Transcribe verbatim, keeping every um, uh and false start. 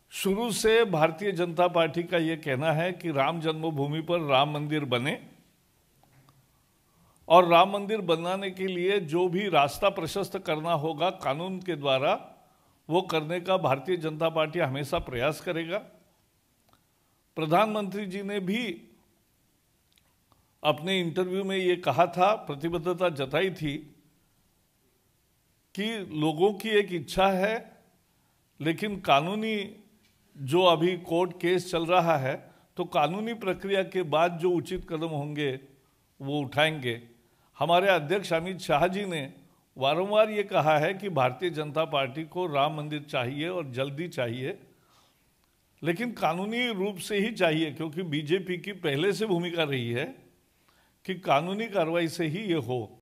शुरू से भारतीय जनता पार्टी का ये कहना है कि राम जन्मभूमि पर राम मंदिर बने और राम मंदिर बनाने के लिए जो भी रास्ता प्रशस्त करना होगा कानून के द्वारा, वो करने का भारतीय जनता पार्टी हमेशा प्रयास करेगा। प्रधानमंत्री जी ने भी अपने इंटरव्यू में ये कहा था, प्रतिबद्धता जताई थी कि लोगों की एक इच्छा है, लेकिन कानूनी जो अभी कोर्ट केस चल रहा है, तो कानूनी प्रक्रिया के बाद जो उचित कदम होंगे वो उठाएंगे। हमारे अध्यक्ष अमित शाह जी ने वारंवार ये कहा है कि भारतीय जनता पार्टी को राम मंदिर चाहिए और जल्दी चाहिए, लेकिन कानूनी रूप से ही चाहिए, क्योंकि बीजेपी की पहले से भूमिका रही है कि कानूनी कार्रवाई से ही ये हो।